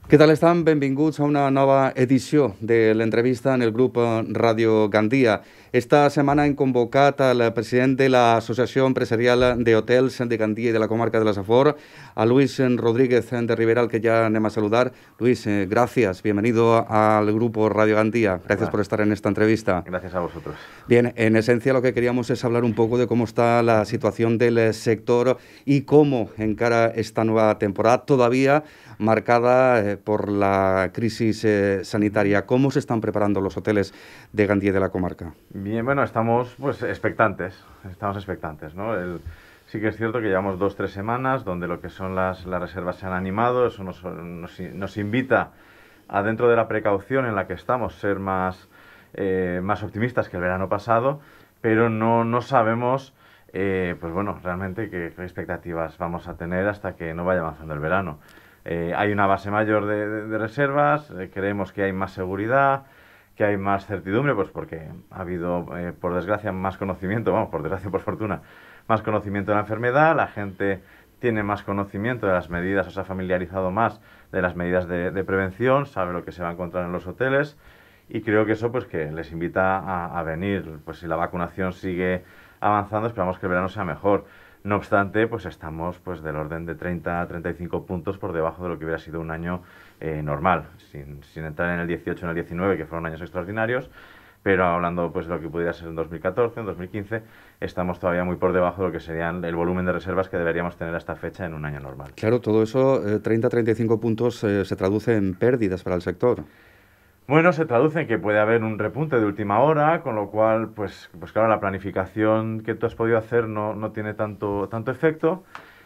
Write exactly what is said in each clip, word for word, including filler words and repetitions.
Què tal estan? Benvinguts a una nova edició de l'entrevista en el grup Ràdio Gandia. Esta setmana hem convocat al president de l'Associació Empresarial d'Hotels de Gandia i de la comarca de la Safor, a Luis Rodríguez de Rivera, al que ya anem a saludar. Luis, eh, gracias, bienvenido al grupo Radio Gandia. Gracias Hola. por estar en esta entrevista. Gracias a vosotros. Bien, en esencia lo que queríamos es hablar un poco de cómo está la situación del sector y cómo encara esta nueva temporada, todavía marcada eh, por la crisis eh, sanitaria. ¿Cómo se están preparando los hoteles de Gandia y de la comarca? Bien, bueno, estamos pues expectantes, estamos expectantes, ¿no? El, sí que es cierto que llevamos dos, tres semanas donde lo que son las, las reservas se han animado, eso nos, nos, nos invita a, dentro de la precaución en la que estamos, ser más, eh, más optimistas que el verano pasado, pero no, no sabemos, eh, pues bueno, realmente qué, qué expectativas vamos a tener hasta que no vaya avanzando el verano. Eh, hay una base mayor de, de, de reservas, eh, creemos que hay más seguridad, que hay más certidumbre, pues porque ha habido, eh, por desgracia, más conocimiento, vamos, por desgracia, por fortuna, más conocimiento de la enfermedad, la gente tiene más conocimiento de las medidas, o se ha familiarizado más de las medidas de, de prevención, sabe lo que se va a encontrar en los hoteles, y creo que eso pues que les invita a, a venir. Pues si la vacunación sigue avanzando, esperamos que el verano sea mejor. No obstante, pues estamos pues del orden de treinta a treinta y cinco puntos por debajo de lo que hubiera sido un año eh, normal, sin, sin entrar en el dieciocho, en el diecinueve, que fueron años extraordinarios, pero hablando pues de lo que pudiera ser en dos mil catorce, en dos mil quince, estamos todavía muy por debajo de lo que serían el volumen de reservas que deberíamos tener a esta fecha en un año normal. Claro, todo eso, eh, treinta a treinta y cinco puntos, eh, se traduce en pérdidas para el sector. Bueno, se traduce en que puede haber un repunte de última hora, con lo cual, pues, pues claro, la planificación que tú has podido hacer no, no tiene tanto, tanto efecto.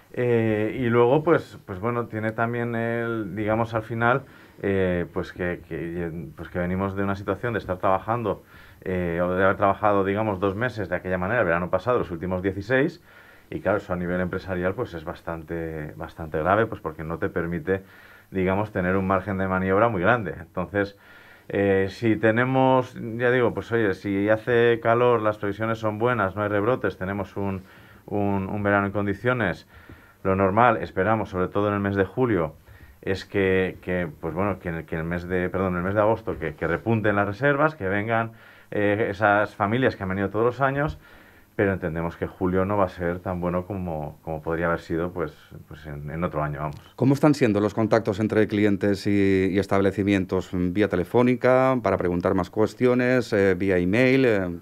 Eh, y luego, pues, pues bueno, tiene también el, digamos, al final, eh, pues, que, que, pues que venimos de una situación de estar trabajando, eh, o de haber trabajado, digamos, dos meses de aquella manera, el verano pasado, los últimos dieciséis, y claro, eso a nivel empresarial, pues es bastante, bastante grave, pues porque no te permite, digamos, tener un margen de maniobra muy grande. Entonces, Eh, si tenemos, ya digo, pues oye, si hace calor, las previsiones son buenas, no hay rebrotes, tenemos un, un, un verano en condiciones, lo normal, esperamos, sobre todo en el mes de julio, es que, que pues bueno, que en el, que el mes de, perdón, el mes de agosto, que, que repunten las reservas, que vengan eh, esas familias que han venido todos los años, pero entendemos que julio no va a ser tan bueno como, como podría haber sido pues, pues en, en otro año, vamos. ¿Cómo están siendo los contactos entre clientes y, y establecimientos? ¿Vía telefónica, para preguntar más cuestiones, eh, vía email? Eh...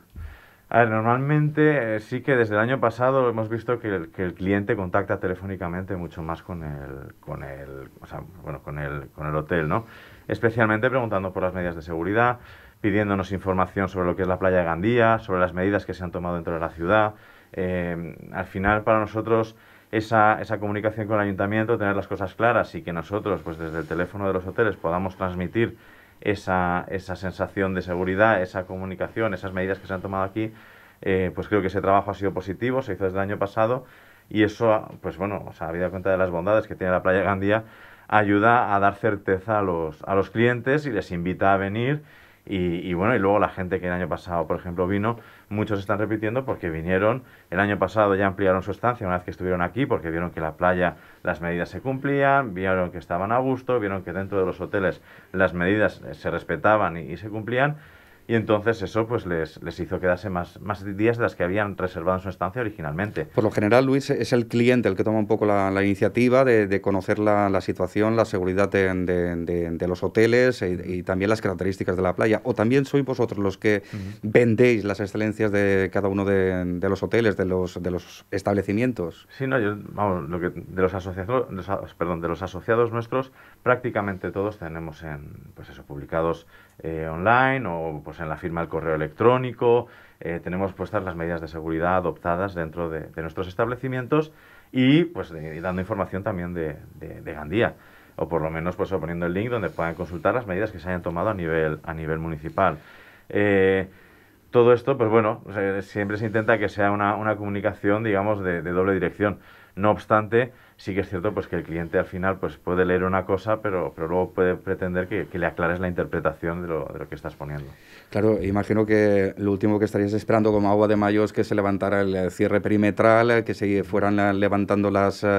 A ver, normalmente eh, sí que desde el año pasado hemos visto que el, que el cliente contacta telefónicamente mucho más con el, con el, o sea, bueno, con el, con el hotel, ¿no? Especialmente preguntando por las medidas de seguridad, pidiéndonos información sobre lo que es la playa de Gandía, sobre las medidas que se han tomado dentro de la ciudad. Eh, al final, para nosotros, esa, esa comunicación con el ayuntamiento, tener las cosas claras y que nosotros, pues desde el teléfono de los hoteles, podamos transmitir esa, esa sensación de seguridad, esa comunicación, esas medidas que se han tomado aquí, eh, pues creo que ese trabajo ha sido positivo, se hizo desde el año pasado y eso, pues bueno, o sea, habida cuenta de las bondades que tiene la playa de Gandía, ayuda a dar certeza a los, a los clientes y les invita a venir. Y, y bueno, y luego la gente que el año pasado, por ejemplo, vino, muchos están repitiendo porque vinieron, el año pasado ya ampliaron su estancia una vez que estuvieron aquí porque vieron que la playa, las medidas se cumplían, vieron que estaban a gusto, vieron que dentro de los hoteles las medidas se respetaban y, y se cumplían. Y entonces eso pues les, les hizo quedarse más, más días de las que habían reservado en su estancia originalmente. Por lo general, Luis, es el cliente el que toma un poco la, la iniciativa de, de conocer la, la situación, la seguridad de, de, de, de los hoteles y, y también las características de la playa. ¿O también sois vosotros los que uh-huh. vendéis las excelencias de cada uno de, de los hoteles, de los, de los establecimientos? Sí, no, yo, vamos, lo que, de, los asociados, perdón, de los asociados nuestros, prácticamente todos tenemos en, pues eso, publicados eh, online o pues en la firma del correo electrónico, eh, tenemos puestas las medidas de seguridad adoptadas dentro de, de nuestros establecimientos y pues de, dando información también de, de, de Gandía, o por lo menos pues poniendo el link donde puedan consultar las medidas que se hayan tomado a nivel, a nivel municipal. Eh, todo esto, pues bueno, siempre se intenta que sea una, una comunicación, digamos, de, de doble dirección. No obstante, sí que es cierto pues que el cliente al final pues puede leer una cosa, pero, pero luego puede pretender que, que le aclares la interpretación de lo, de lo que estás poniendo. Claro, imagino que lo último que estarías esperando como agua de mayo es que se levantara el cierre perimetral, que se fueran levantando las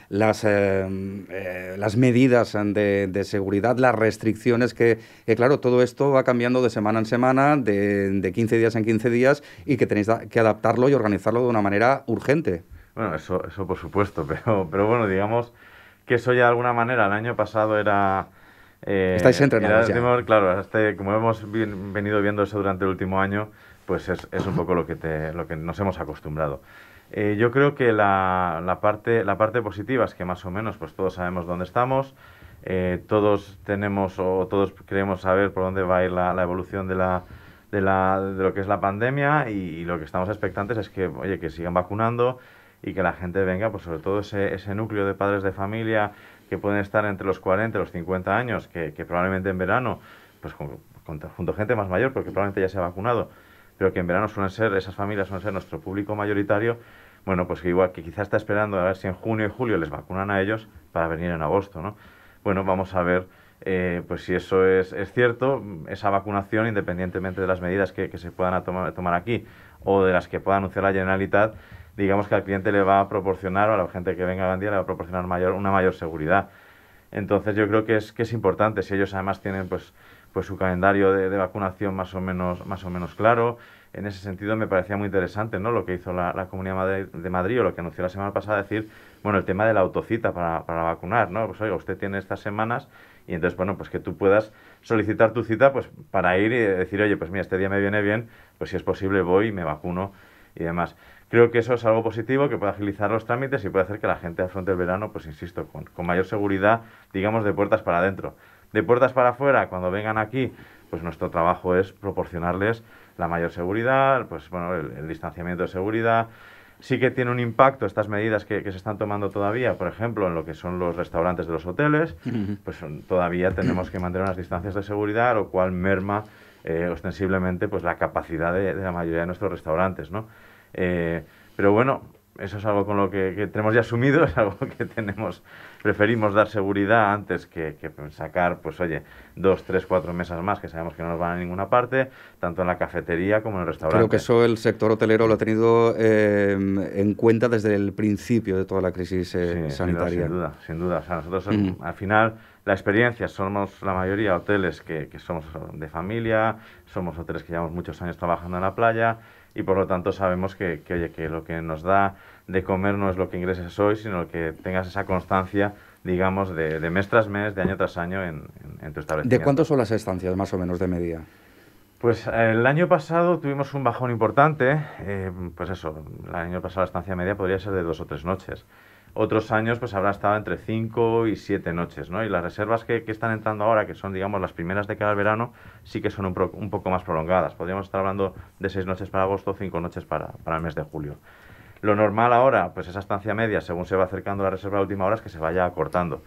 las, eh, eh, las medidas de, de seguridad, las restricciones que, que, claro, todo esto va cambiando de semana en semana, de, de quince días en quince días y que tenéis que adaptarlo y organizarlo de una manera urgente. Bueno, eso, eso por supuesto, pero, pero bueno, digamos que eso ya de alguna manera el año pasado era... Eh, Estáis entrenados era, ya. Claro, este, como hemos bien, venido viendo eso durante el último año, pues es, es un poco lo que, te, lo que nos hemos acostumbrado. Eh, yo creo que la, la, parte, la parte positiva es que más o menos pues todos sabemos dónde estamos, eh, todos tenemos o todos queremos saber por dónde va a ir la, la evolución de, la, de, la, de lo que es la pandemia y, y lo que estamos expectantes es que, oye, que sigan vacunando y que la gente venga, pues sobre todo ese, ese núcleo de padres de familia que pueden estar entre los cuarenta y los cincuenta años, que, que probablemente en verano, pues con, con, junto a gente más mayor, porque probablemente ya se ha vacunado, pero que en verano suelen ser, esas familias suelen ser nuestro público mayoritario, bueno, pues que igual que quizás está esperando a ver si en junio y julio les vacunan a ellos para venir en agosto, ¿no? Bueno, vamos a ver eh, pues si eso es, es cierto, esa vacunación, independientemente de las medidas que, que se puedan tomar, tomar aquí o de las que pueda anunciar la Generalitat, digamos que al cliente le va a proporcionar, o a la gente que venga a Gandía le va a proporcionar mayor, una mayor seguridad. Entonces yo creo que es, que es importante, si ellos además tienen pues, pues su calendario de, de vacunación más o, menos, más o menos claro. En ese sentido me parecía muy interesante, ¿no?, lo que hizo la, la Comunidad de Madrid o lo que anunció la semana pasada, decir, bueno, el tema de la autocita para, para vacunar, ¿no? Pues oiga, usted tiene estas semanas y entonces, bueno, pues que tú puedas solicitar tu cita pues para ir y decir, oye, pues mira, este día me viene bien, pues si es posible voy y me vacuno y demás. Creo que eso es algo positivo, que puede agilizar los trámites y puede hacer que la gente afronte el verano, pues insisto, con, con mayor seguridad, digamos, de puertas para adentro. De puertas para afuera, cuando vengan aquí, pues nuestro trabajo es proporcionarles la mayor seguridad, pues bueno, el, el distanciamiento de seguridad. Sí que tiene un impacto estas medidas que, que se están tomando todavía, por ejemplo, en lo que son los restaurantes de los hoteles, pues todavía tenemos que mantener unas distancias de seguridad, lo cual merma eh, ostensiblemente pues la capacidad de, de la mayoría de nuestros restaurantes, ¿no? Eh, pero bueno, eso es algo con lo que, que tenemos ya asumido, es algo que tenemos, preferimos dar seguridad antes que, que sacar, pues oye, dos, tres, cuatro mesas más que sabemos que no nos van a ninguna parte, tanto en la cafetería como en el restaurante. Creo que eso el sector hotelero lo ha tenido eh, en cuenta desde el principio de toda la crisis eh, sí, sanitaria. Sin duda, sin duda. O sea, nosotros mm. al final la experiencia, somos la mayoría hoteles que, que somos de familia, somos hoteles que llevamos muchos años trabajando en la playa y por lo tanto sabemos que, que, oye, que lo que nos da de comer no es lo que ingreses hoy, sino que tengas esa constancia, digamos, de, de mes tras mes, de año tras año en, en, en tu establecimiento. ¿De cuánto son las estancias, más o menos, de media? Pues el año pasado tuvimos un bajón importante, eh, pues eso, el año pasado la estancia media podría ser de dos o tres noches. Otros años pues habrá estado entre cinco y siete noches, ¿no? Y las reservas que, que están entrando ahora, que son, digamos, las primeras de cara al verano, sí que son un, pro, un poco más prolongadas. Podríamos estar hablando de seis noches para agosto, cinco noches para, para el mes de julio. Lo normal ahora, pues esa estancia media, según se va acercando la reserva de última hora, es que se vaya acortando.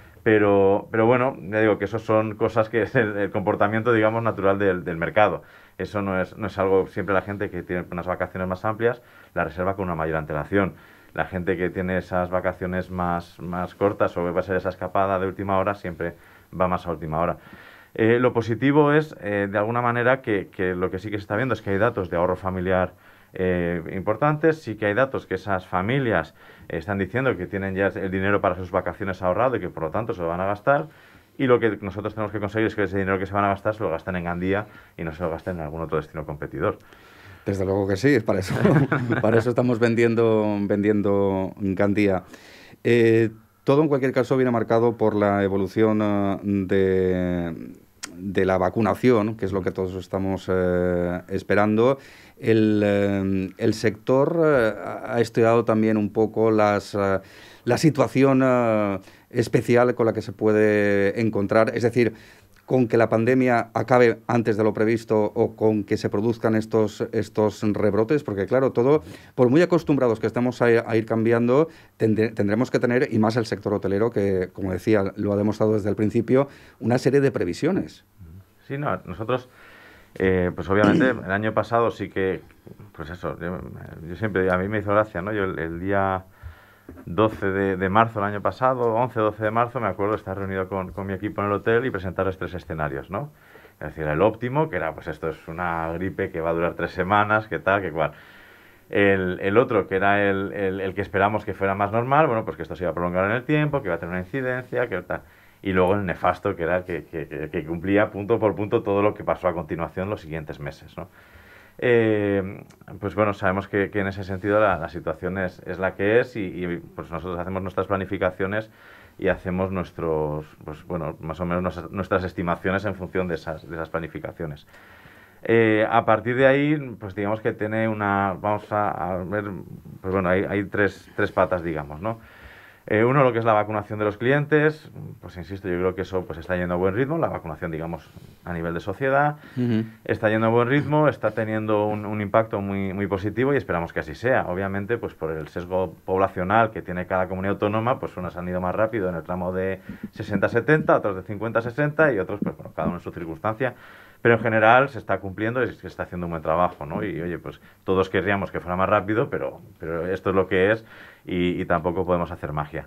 Pero, pero bueno, ya digo que eso son cosas que es el, el comportamiento, digamos, natural del, del mercado. Eso no es, no es algo, siempre la gente que tiene unas vacaciones más amplias, la reserva con una mayor antelación. La gente que tiene esas vacaciones más, más cortas o va a ser esa escapada de última hora, siempre va más a última hora. Eh, lo positivo es, eh, de alguna manera, que, que lo que sí que se está viendo es que hay datos de ahorro familiar eh, importantes, sí que hay datos que esas familias eh, están diciendo que tienen ya el dinero para sus vacaciones ahorrado y que por lo tanto se lo van a gastar, y lo que nosotros tenemos que conseguir es que ese dinero que se van a gastar se lo gasten en Gandía y no se lo gasten en algún otro destino competidor. Desde luego que sí, para eso, para eso estamos vendiendo, vendiendo Gandía. Eh, todo en cualquier caso viene marcado por la evolución uh, de, de la vacunación, que es lo que todos estamos eh, esperando. El, eh, el sector eh, ha estudiado también un poco las, uh, la situación uh, especial con la que se puede encontrar, es decir, con que la pandemia acabe antes de lo previsto o con que se produzcan estos, estos rebrotes, porque claro, todo, por muy acostumbrados que estemos a, a ir cambiando, tendré, tendremos que tener, y más el sector hotelero, que como decía, lo ha demostrado desde el principio, una serie de previsiones. Sí, no, nosotros, eh, pues obviamente el año pasado sí que, pues eso, yo, yo siempre, a mí me hizo gracia, ¿no? Yo el, el día doce de marzo del año pasado, once o doce de marzo, me acuerdo de estar reunido con, con mi equipo en el hotel y presentarles tres escenarios, ¿no? Es decir, el óptimo, que era, pues esto es una gripe que va a durar tres semanas, que tal, que cual. El, el otro, que era el, el, el que esperamos que fuera más normal, bueno, pues que esto se iba a prolongar en el tiempo, que iba a tener una incidencia, que tal. Y luego el nefasto, que era el que, que, que cumplía punto por punto todo lo que pasó a continuación los siguientes meses, ¿no? Eh, pues bueno, sabemos que, que en ese sentido la, la situación es, es la que es y, y pues nosotros hacemos nuestras planificaciones y hacemos nuestros, pues bueno, más o menos nuestras, nuestras estimaciones en función de esas, de esas planificaciones. Eh, a partir de ahí, pues digamos que tiene una, vamos a, a ver, pues bueno, hay, hay tres, tres patas, digamos, ¿no? Eh, uno, lo que es la vacunación de los clientes, pues insisto, yo creo que eso pues está yendo a buen ritmo, la vacunación, digamos, a nivel de sociedad, uh-huh. está yendo a buen ritmo, está teniendo un, un impacto muy, muy positivo y esperamos que así sea. Obviamente, pues por el sesgo poblacional que tiene cada comunidad autónoma, pues unos han ido más rápido en el tramo de sesenta a setenta, otros de cincuenta a sesenta y otros, pues bueno, cada uno en su circunstancia. Pero en general se está cumpliendo y se está haciendo un buen trabajo, ¿no? Y oye, pues todos querríamos que fuera más rápido, pero, pero esto es lo que es y, y tampoco podemos hacer magia.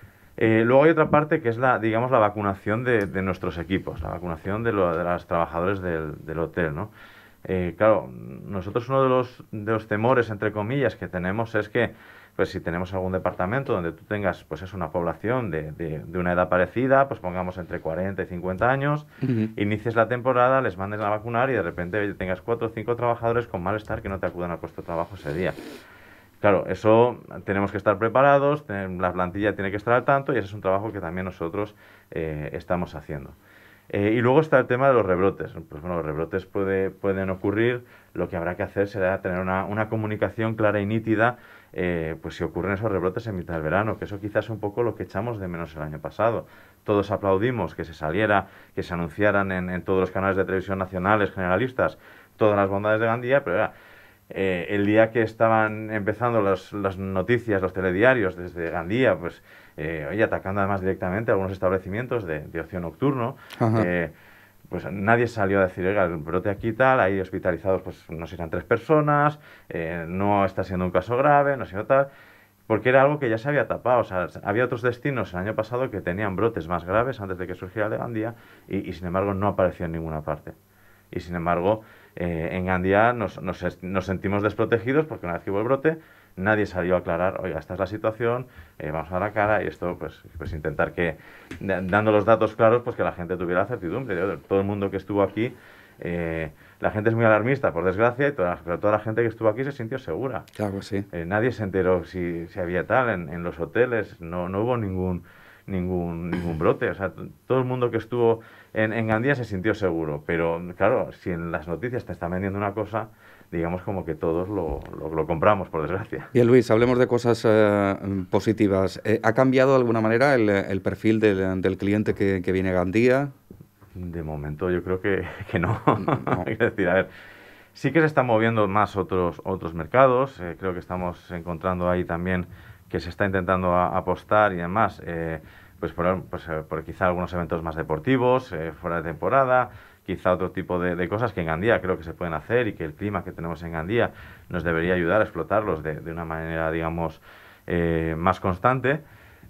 Eh, luego hay otra parte que es la, digamos, la vacunación de, de nuestros equipos, la vacunación de, lo, de los trabajadores del, del hotel, ¿no? Eh, claro, nosotros uno de los, de los temores, entre comillas, que tenemos es que pues si tenemos algún departamento donde tú tengas, pues es una población de, de, de una edad parecida, pues pongamos entre cuarenta y cincuenta años, uh-huh. inicies la temporada, les mandes a vacunar y de repente tengas cuatro o cinco trabajadores con malestar que no te acudan al puesto de trabajo ese día. Claro, eso tenemos que estar preparados, la plantilla tiene que estar al tanto y ese es un trabajo que también nosotros eh, estamos haciendo. Eh, y luego está el tema de los rebrotes. Pues bueno, los rebrotes puede, pueden ocurrir, lo que habrá que hacer será tener una, una comunicación clara y nítida, eh, pues si ocurren esos rebrotes en mitad del verano, que eso quizás es un poco lo que echamos de menos el año pasado. Todos aplaudimos que se saliera, que se anunciaran en, en todos los canales de televisión nacionales, generalistas, todas las bondades de Gandía, pero era, eh, el día que estaban empezando los, las noticias, los telediarios desde Gandía, pues eh, oye, atacando además directamente a algunos establecimientos de, de ocio nocturno, eh, pues nadie salió a decir, oiga, el brote aquí tal, hay hospitalizados, pues no sé, eran tres personas, eh, no está siendo un caso grave, no sé qué tal, porque era algo que ya se había tapado. O sea, había otros destinos el año pasado que tenían brotes más graves antes de que surgiera el de Gandía y, y sin embargo no apareció en ninguna parte. Y sin embargo, eh, en Gandía nos, nos, nos sentimos desprotegidos porque una vez que hubo el brote, nadie salió a aclarar, oiga, esta es la situación, eh, vamos a dar la cara y esto, pues, pues intentar que, dando los datos claros, pues que la gente tuviera certidumbre. Todo el mundo que estuvo aquí, eh, la gente es muy alarmista, por desgracia, y toda, pero toda la gente que estuvo aquí se sintió segura. Claro, sí. Eh, nadie se enteró si, si había tal en, en los hoteles, no, no hubo ningún, ningún, ningún brote. O sea, todo el mundo que estuvo en, en Gandía se sintió seguro, pero claro, si en las noticias te están vendiendo una cosa, digamos como que todos lo, lo, lo compramos, por desgracia. Bien, Luis, hablemos de cosas eh, positivas. Eh, ¿Ha cambiado de alguna manera el, el perfil del, del cliente que, que viene a Gandía? De momento yo creo que, que no. no. Es decir, a ver, sí que se están moviendo más otros, otros mercados. Eh, creo que estamos encontrando ahí también que se está intentando a, apostar y demás, eh, pues, por, pues por quizá algunos eventos más deportivos, eh, fuera de temporada, quizá otro tipo de, de cosas que en Gandía creo que se pueden hacer y que el clima que tenemos en Gandía nos debería ayudar a explotarlos de, de una manera, digamos, eh, más constante,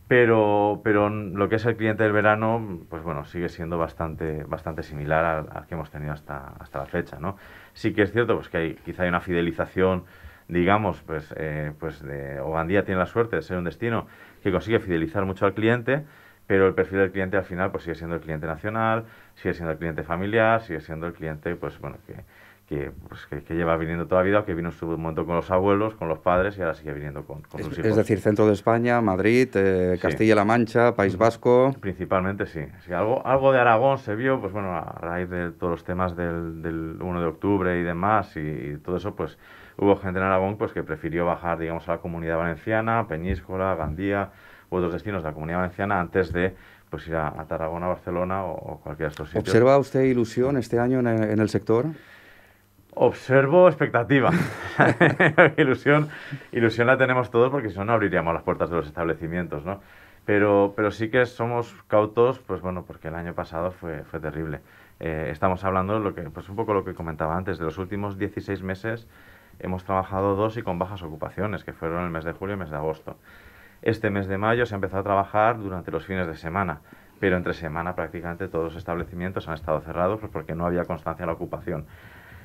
pero, pero lo que es el cliente del verano, pues bueno, sigue siendo bastante, bastante similar al, al que hemos tenido hasta, hasta la fecha, ¿no? Sí que es cierto pues que hay, quizá hay una fidelización, digamos, pues, eh, pues de, o Gandía tiene la suerte de ser un destino que consigue fidelizar mucho al cliente, pero el perfil del cliente al final pues sigue siendo el cliente nacional, sigue siendo el cliente familiar, sigue siendo el cliente pues bueno que, que, pues, que, que lleva viniendo toda la vida, o que vino en su momento con los abuelos, con los padres y ahora sigue viniendo con, con es, sus hijos. Es decir, centro de España, Madrid, eh, sí. Castilla-La Mancha, País Vasco. Principalmente sí. sí. Algo, algo de Aragón se vio, pues bueno, a raíz de todos los temas del, del uno de octubre y demás y, y todo eso, pues hubo gente en Aragón pues que prefirió bajar, digamos, a la Comunidad Valenciana, Peñíscola, Gandía u otros destinos de la Comunidad Valenciana antes de pues ir a, a Tarragona, Barcelona o, o cualquiera de estos sitios. ¿Observa usted ilusión este año en el, en el sector? Observo expectativa. ilusión, ilusión la tenemos todos porque si no, no abriríamos las puertas de los establecimientos, ¿no? Pero, pero sí que somos cautos, pues bueno, porque el año pasado fue, fue terrible. Eh, estamos hablando de lo que, pues un poco lo que comentaba antes, de los últimos dieciséis meses hemos trabajado dos y con bajas ocupaciones, que fueron el mes de julio y el mes de agosto. Este mes de mayo se ha empezado a trabajar durante los fines de semana, pero entre semana prácticamente todos los establecimientos han estado cerrados pues porque no había constancia en la ocupación.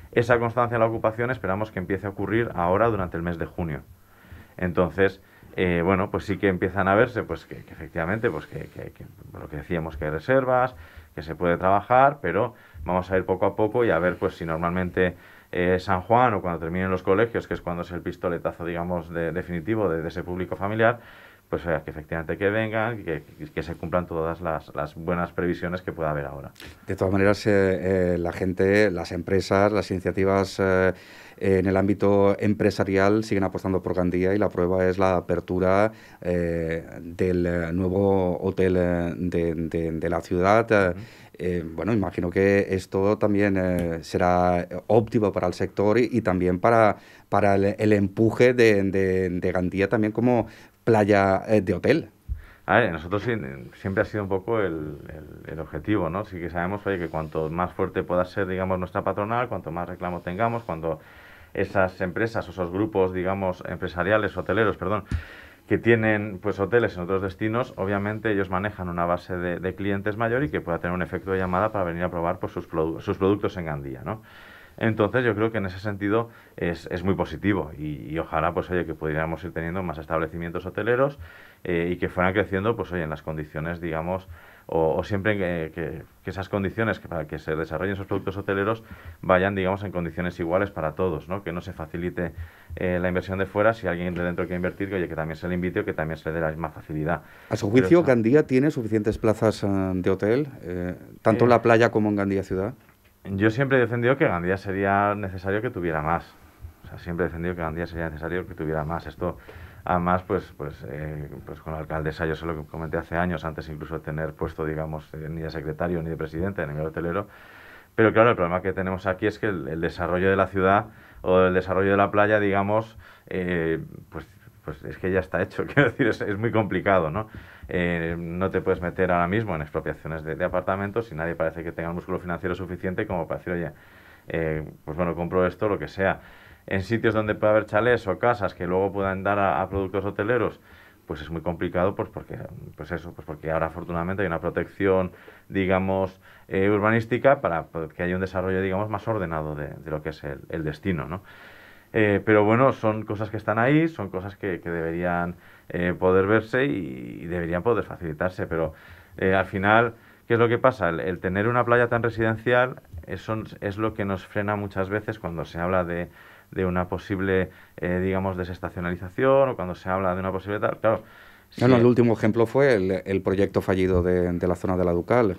Esa constancia en la ocupación esperamos que empiece a ocurrir ahora durante el mes de junio. Entonces, eh, bueno, pues sí que empiezan a verse, pues que, que efectivamente, pues que, que, que lo que decíamos, que hay reservas, que se puede trabajar, pero vamos a ir poco a poco y a ver, pues si normalmente eh, San Juan o cuando terminen los colegios, que es cuando es el pistoletazo, digamos, de, definitivo de, de ese público familiar, pues eh, que efectivamente que vengan, que, que se cumplan todas las, las buenas previsiones que pueda haber ahora. De todas maneras, eh, eh, la gente, las empresas, las iniciativas eh, en el ámbito empresarial siguen apostando por Gandía y la prueba es la apertura eh, del nuevo hotel eh, de, de, de la ciudad. Eh, uh-huh. eh, bueno, imagino que esto también eh, será óptimo para el sector y, y también para, para el, el empuje de, de, de Gandía también como playa eh, de hotel. A ver, nosotros sí, siempre ha sido un poco el, el, el objetivo, ¿no? Sí que sabemos, oye, que cuanto más fuerte pueda ser, digamos, nuestra patronal, cuanto más reclamo tengamos, cuando esas empresas o esos grupos, digamos, empresariales, hoteleros, perdón, que tienen pues hoteles en otros destinos, obviamente ellos manejan una base de, de clientes mayor y que pueda tener un efecto de llamada para venir a probar pues, sus, produ sus productos en Gandía, ¿no? Entonces yo creo que en ese sentido es, es muy positivo y, y ojalá pues oye que pudiéramos ir teniendo más establecimientos hoteleros eh, y que fueran creciendo pues oye en las condiciones digamos o, o siempre que, que, que esas condiciones que para que se desarrollen esos productos hoteleros vayan digamos en condiciones iguales para todos, ¿no? Que no se facilite eh, la inversión de fuera si alguien de dentro quiere invertir que oye que también se le invite o que también se le dé la misma facilidad. A su juicio, Pero, Gandía tiene suficientes plazas uh, de hotel, eh, tanto eh, en la playa como en Gandía ciudad. Yo siempre he defendido que Gandía sería necesario que tuviera más. O sea, siempre he defendido que Gandía sería necesario que tuviera más. Esto, además, pues, pues, eh, pues con la alcaldesa, yo se lo comenté hace años, antes incluso de tener puesto, digamos, eh, ni de secretario ni de presidente en el nivel hotelero. Pero claro, el problema que tenemos aquí es que el, el desarrollo de la ciudad o el desarrollo de la playa, digamos, eh, pues, pues es que ya está hecho. Quiero decir, es, es muy complicado, ¿no? Eh, no te puedes meter ahora mismo en expropiaciones de, de apartamentos y nadie parece que tenga el músculo financiero suficiente como para decir, oye, eh, pues bueno, compro esto, lo que sea. En sitios donde puede haber chalés o casas que luego puedan dar a, a productos hoteleros, pues es muy complicado, pues porque, pues eso, pues porque ahora afortunadamente hay una protección, digamos, eh, urbanística para que haya un desarrollo, digamos, más ordenado de, de lo que es el, el destino, ¿no? Eh, pero bueno, son cosas que están ahí, son cosas que, que deberían eh, poder verse y, y deberían poder facilitarse, pero eh, al final, ¿qué es lo que pasa? El, el tener una playa tan residencial eso es lo que nos frena muchas veces cuando se habla de, de una posible, eh, digamos, desestacionalización o cuando se habla de una posible tal, claro. Si no, no, el último ejemplo fue el, el proyecto fallido de, de la zona de la Ducal.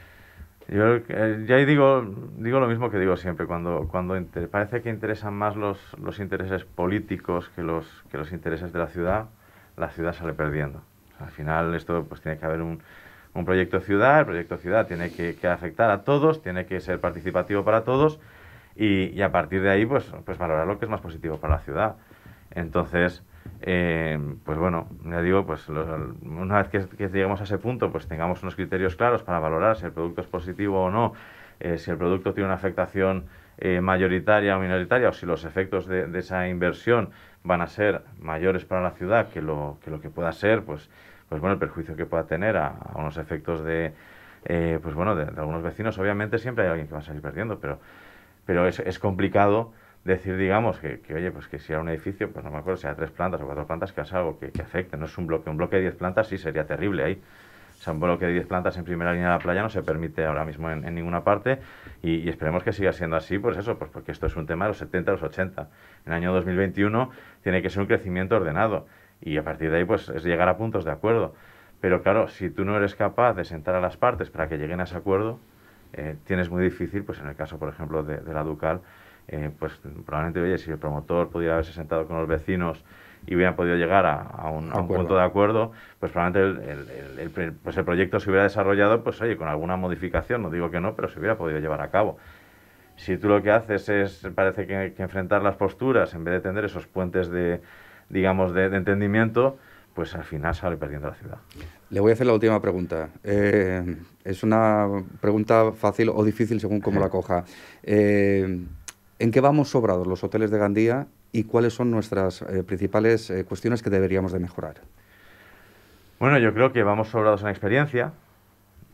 Yo eh, ya digo, digo lo mismo que digo siempre, cuando, cuando inter, parece que interesan más los, los intereses políticos que los, que los intereses de la ciudad, la ciudad sale perdiendo. O sea, al final esto pues tiene que haber un, un proyecto ciudad, el proyecto ciudad tiene que, que afectar a todos, tiene que ser participativo para todos y, y a partir de ahí pues, pues valorar lo que es más positivo para la ciudad. Entonces, eh, pues bueno, ya digo, pues los, una vez que, que lleguemos a ese punto, pues tengamos unos criterios claros para valorar si el producto es positivo o no, eh, si el producto tiene una afectación eh, mayoritaria o minoritaria, o si los efectos de, de esa inversión van a ser mayores para la ciudad que lo que, lo que pueda ser, pues, pues bueno, el perjuicio que pueda tener a, a unos efectos de, eh, pues bueno, de, de algunos vecinos. Obviamente siempre hay alguien que va a salir perdiendo, pero, pero es, es complicado decir, digamos, que, que, oye, pues que si era un edificio, pues no me acuerdo, si era tres plantas o cuatro plantas, que es algo que, que afecte, no es un bloque, un bloque de diez plantas sí sería terrible ahí. O sea, un bloque de diez plantas en primera línea de la playa no se permite ahora mismo en, en ninguna parte y, y esperemos que siga siendo así, pues eso, pues porque esto es un tema de los setenta, los ochenta. En el año dos mil veintiuno tiene que ser un crecimiento ordenado y a partir de ahí, pues es llegar a puntos de acuerdo. Pero claro, si tú no eres capaz de sentar a las partes para que lleguen a ese acuerdo, eh, tienes muy difícil, pues en el caso, por ejemplo, de, de la Ducal, Eh, pues probablemente, oye, si el promotor pudiera haberse sentado con los vecinos y hubieran podido llegar a, a, un, a un punto de acuerdo, pues probablemente el, el, el, el, pues el proyecto se hubiera desarrollado, pues oye, con alguna modificación, no digo que no, pero se hubiera podido llevar a cabo. Si tú lo que haces es, parece que, que enfrentar las posturas en vez de tender esos puentes de, digamos, de, de entendimiento, pues al final sale perdiendo la ciudad. Le voy a hacer la última pregunta. Eh, es una pregunta fácil o difícil según cómo la coja. Eh, ¿En qué vamos sobrados los hoteles de Gandía y cuáles son nuestras eh, principales eh, cuestiones que deberíamos de mejorar? Bueno, yo creo que vamos sobrados en experiencia,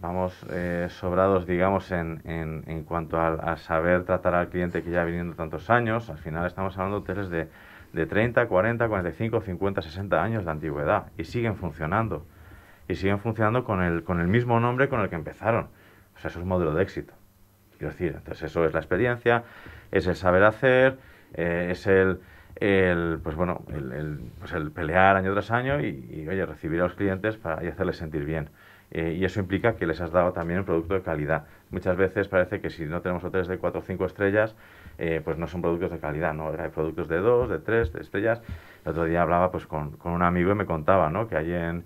vamos eh, sobrados, digamos, en, en, en cuanto a, a saber tratar al cliente que ya viniendo tantos años. Al final estamos hablando de hoteles de, de treinta, cuarenta, cuarenta y cinco, cincuenta, sesenta años de antigüedad y siguen funcionando. Y siguen funcionando con el, con el mismo nombre con el que empezaron. O sea, eso es un modelo de éxito. Quiero decir, entonces eso es la experiencia, es el saber hacer, eh, es el, el, pues bueno, el, el, pues el pelear año tras año y, y, oye, recibir a los clientes para, y hacerles sentir bien. Eh, y eso implica que les has dado también un producto de calidad. Muchas veces parece que si no tenemos hoteles de cuatro o cinco estrellas, eh, pues no son productos de calidad, ¿no? Hay productos de dos, de tres, de estrellas. El otro día hablaba pues con, con un amigo y me contaba, ¿no? Que hay en...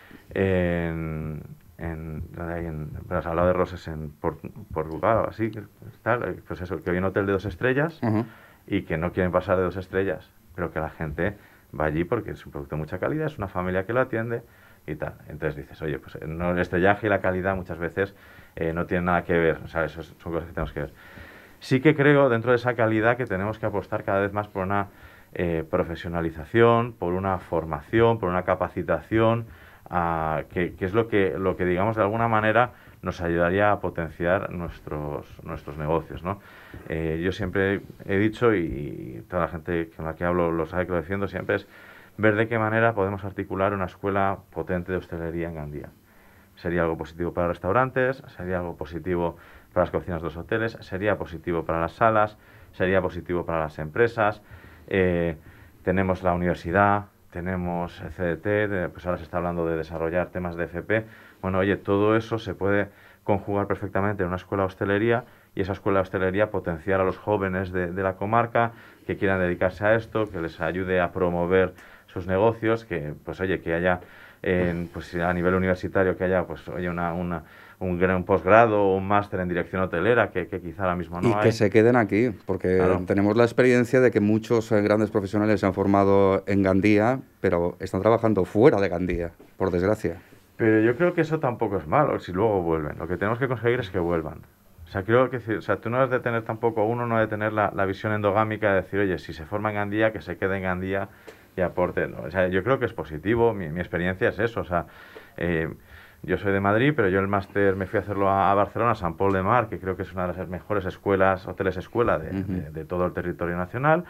en en, en pues, al lado de Roses en Portugal, así, tal, pues eso, que hay un hotel de dos estrellas uh-huh. y que no quieren pasar de dos estrellas, pero que la gente va allí porque es un producto de mucha calidad, es una familia que lo atiende y tal. Entonces dices, oye, pues no, el estrellaje y la calidad muchas veces eh, no tienen nada que ver, o sea, eso son cosas que tenemos que ver. Sí que creo, dentro de esa calidad, que tenemos que apostar cada vez más por una eh, profesionalización, por una formación, por una capacitación, Uh, que, que es lo que, lo que, digamos, de alguna manera nos ayudaría a potenciar nuestros, nuestros negocios, ¿no? Eh, yo siempre he dicho, y, y toda la gente con la que hablo lo sabe que lo defiendo siempre, es ver de qué manera podemos articular una escuela potente de hostelería en Gandía. Sería algo positivo para restaurantes, sería algo positivo para las cocinas de los hoteles, sería positivo para las salas, sería positivo para las empresas. Eh, tenemos la universidad, tenemos C D T, pues ahora se está hablando de desarrollar temas de F P. Bueno, oye, todo eso se puede conjugar perfectamente en una escuela de hostelería y esa escuela de hostelería potenciar a los jóvenes de, de la comarca que quieran dedicarse a esto, que les ayude a promover sus negocios, que pues oye, que haya eh, pues a nivel universitario que haya pues oye una, una un gran posgrado o un máster en dirección hotelera que, que quizá ahora mismo no y hay. Y que se queden aquí, porque claro, tenemos la experiencia de que muchos eh, grandes profesionales se han formado en Gandía, pero están trabajando fuera de Gandía, por desgracia. Pero yo creo que eso tampoco es malo, si luego vuelven. Lo que tenemos que conseguir es que vuelvan. O sea, creo que o sea, tú no has de tener tampoco, uno no ha de tener la, la visión endogámica de decir, oye, si se forma en Gandía, que se quede en Gandía y aporte. ¿No? O sea, yo creo que es positivo, mi, mi experiencia es eso, o sea... Eh, Yo soy de Madrid, pero yo el máster me fui a hacerlo a, a Barcelona, a Sant Pol de Mar, que creo que es una de las mejores escuelas, hoteles escuela de, uh-huh. de, de todo el territorio nacional.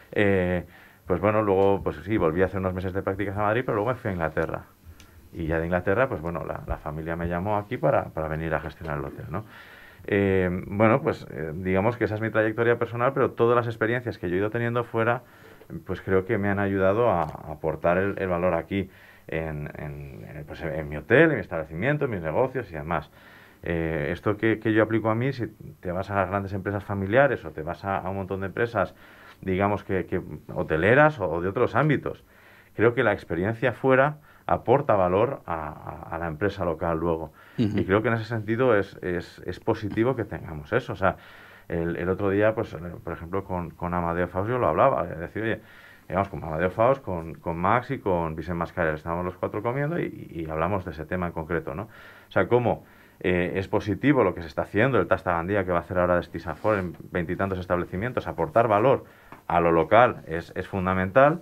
Eh, pues bueno, luego, pues sí, volví a hacer unos meses de prácticas a Madrid, pero luego me fui a Inglaterra. Y ya de Inglaterra, pues bueno, la, la familia me llamó aquí para, para venir a gestionar el hotel, ¿no? Eh, bueno, pues eh, digamos que esa es mi trayectoria personal, pero todas las experiencias que yo he ido teniendo fuera, pues creo que me han ayudado a, a aportar el, el valor aquí. En, en, pues en mi hotel, en mi establecimiento, en mis negocios y demás. Eh, esto que, que yo aplico a mí, si te vas a las grandes empresas familiares o te vas a, a un montón de empresas, digamos que, que hoteleras o, o de otros ámbitos, creo que la experiencia fuera aporta valor a, a, a la empresa local luego. Uh-huh. Y creo que en ese sentido es, es, es positivo que tengamos eso. O sea, el, el otro día, pues por ejemplo, con, con Amadeo Faust yo lo hablaba, es decir, oye, digamos, con Amadeo Faust, con, con Max y con Vicent Mascarell. Estábamos los cuatro comiendo y, y hablamos de ese tema en concreto, ¿no? O sea, cómo eh, es positivo lo que se está haciendo, el Tasta Gandía que va a hacer ahora de Stisafor en veintitantos establecimientos, aportar valor a lo local es, es fundamental,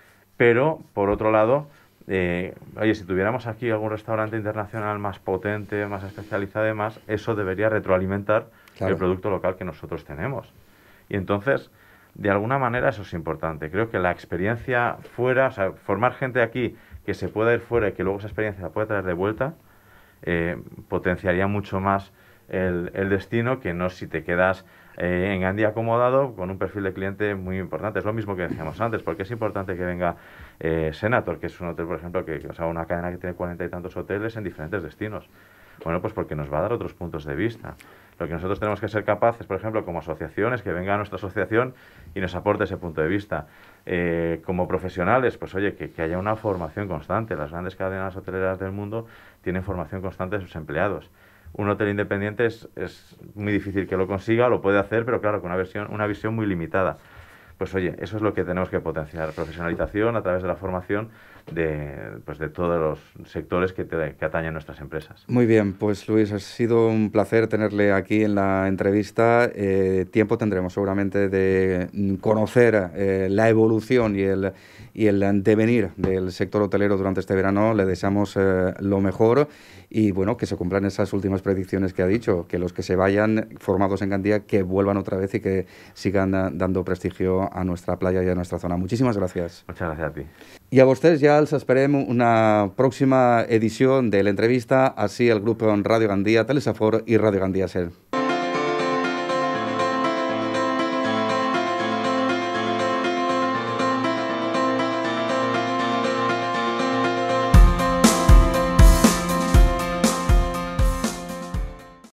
pero, por otro lado, eh, oye, si tuviéramos aquí algún restaurante internacional más potente, más especializado y demás, eso debería retroalimentar claro. el producto local que nosotros tenemos. Y entonces... de alguna manera eso es importante. Creo que la experiencia fuera, o sea, formar gente aquí que se pueda ir fuera y que luego esa experiencia la pueda traer de vuelta, eh, potenciaría mucho más el, el destino que no si te quedas eh, en Gandía acomodado con un perfil de cliente muy importante. Es lo mismo que decíamos antes, porque es importante que venga eh, Senator, que es un hotel, por ejemplo, que, o sea, una cadena que tiene cuarenta y tantos hoteles en diferentes destinos. Bueno, pues porque nos va a dar otros puntos de vista. Lo que nosotros tenemos que ser capaces, por ejemplo, como asociación, es que venga a nuestra asociación y nos aporte ese punto de vista. Eh, como profesionales, pues oye, que, que haya una formación constante. Las grandes cadenas hoteleras del mundo tienen formación constante de sus empleados. Un hotel independiente es, es muy difícil que lo consiga, lo puede hacer, pero claro, con una, versión, una visión muy limitada. Pues oye, eso es lo que tenemos que potenciar, profesionalización a través de la formación de, pues de todos los sectores que, te, que atañen nuestras empresas. Muy bien, pues Luis, ha sido un placer tenerle aquí en la entrevista. Eh, tiempo tendremos seguramente de conocer eh, la evolución y el, y el devenir del sector hotelero durante este verano. Le deseamos eh, lo mejor y bueno, que se cumplan esas últimas predicciones que ha dicho, que los que se vayan formados en Gandía, que vuelvan otra vez y que sigan uh, dando prestigio a nuestra playa y a nuestra zona. Muchísimas gracias. Muchas gracias a ti. I a vostès ja els esperem una pròxima edició de l'entrevista així al grup Ràdio Gandia, Telesafor i Ràdio Gandia Ser.